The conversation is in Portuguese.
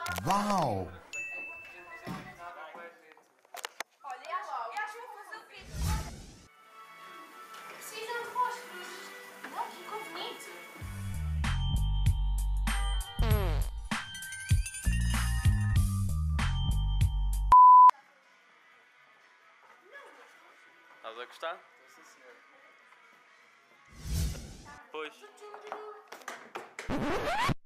Uau! Olha, eu acho que vou fazer o quê? Precisam de fósforos. Não, que inconveniente. Estás a gostar? Sim, senhor. Pois. Tudo.